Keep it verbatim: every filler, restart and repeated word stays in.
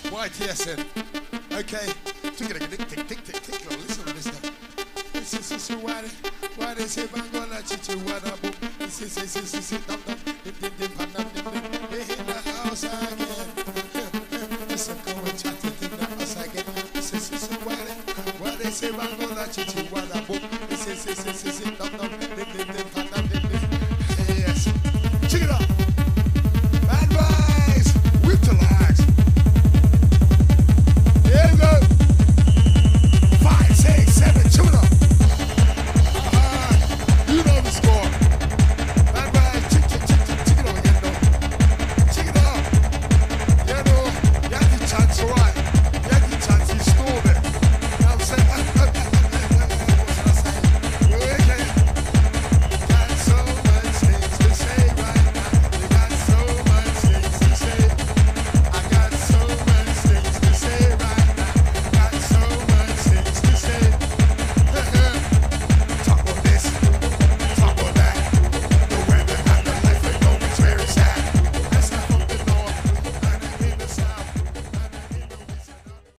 Y T S N. Okay. Tick tick tick tick tick tick tick. Listen to this now. This is this is why why they say bangola chichi wada boom. This is this is this is dum dum dim dim dim dum dum dim dim. They in the house again. Listen, go and chat it in the house again. This is this is why why they say bangola chichi wada boom. This is this is this is dum dum dim dim dim.